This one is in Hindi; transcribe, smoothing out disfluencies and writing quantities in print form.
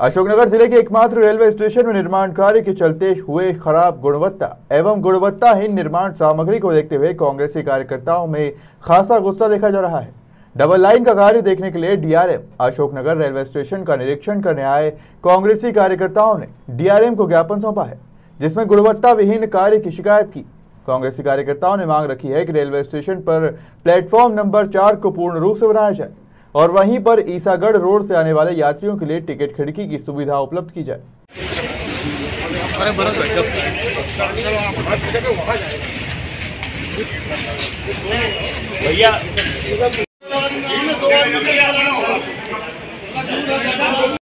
अशोकनगर जिले के एकमात्र रेलवे स्टेशन में निर्माण कार्य के चलते हुए खराब गुणवत्ता एवं गुणवत्ताहीन निर्माण सामग्री को देखते हुए कांग्रेसी कार्यकर्ताओं में खासा गुस्सा देखा जा रहा है। डबल लाइन का कार्य देखने के लिए डीआरएम अशोकनगर रेलवे स्टेशन का निरीक्षण करने आए कांग्रेसी कार्यकर्ताओं ने डीआरएम को ज्ञापन सौंपा है, जिसमें गुणवत्ता विहीन कार्य की शिकायत की। कांग्रेसी कार्यकर्ताओं ने मांग रखी है कि रेलवे स्टेशन पर प्लेटफॉर्म नंबर 4 को पूर्ण रूप से बनाया जाए और वहीं पर ईसागढ़ रोड से आने वाले यात्रियों के लिए टिकट खिड़की की सुविधा उपलब्ध की जाए। भैया